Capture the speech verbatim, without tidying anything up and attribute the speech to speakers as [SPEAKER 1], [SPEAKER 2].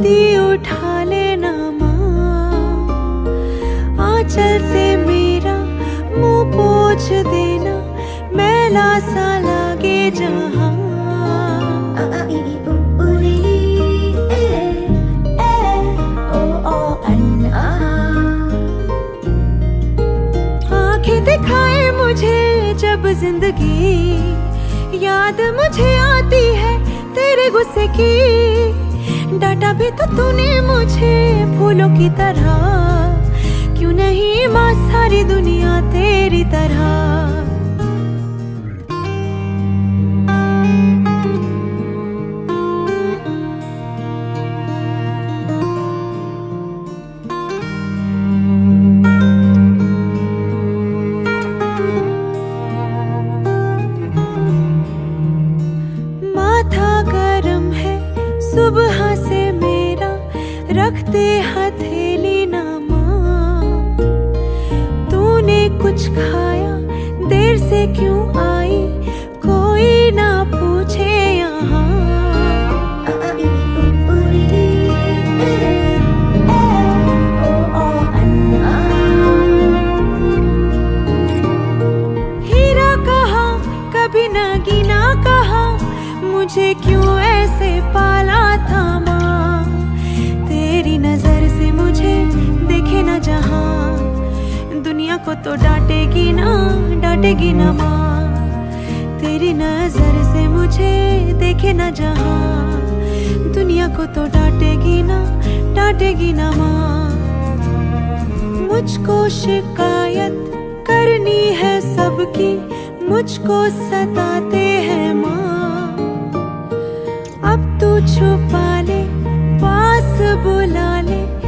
[SPEAKER 1] गोदी उठा लेना माँ, आंचल से मेरा मुंह पोंछ देना, मैला सा लागे जहाँ। आंखें दिखाए मुझे जब जिंदगी, याद मुझे आती है तेरे गुस्से की। डांटा भी तो तूने मुझे फूलों की तरह, क्यों नहीं माँ सारी दुनिया तेरी तरह। सुबह से मेरा रखते हथेली ना माँ, तूने कुछ खाया देर से क्यों आई, कोई ना पूछे यहाँ। हीरा कहा कभी नगीना कहा, मुझे क्यों ऐसे पाला था माँ। तेरी नजर से मुझे देखे ना जहाँ, दुनिया को तो डांटेगी ना डांटेगी ना माँ। तेरी नजर से मुझे देखे ना जहाँ, दुनिया को तो डांटेगी ना डांटेगी ना माँ। मुझको शिकायत करनी है सबकी, मुझको सताते हैं माँ। अब तू छुपा ले पास बुला ले,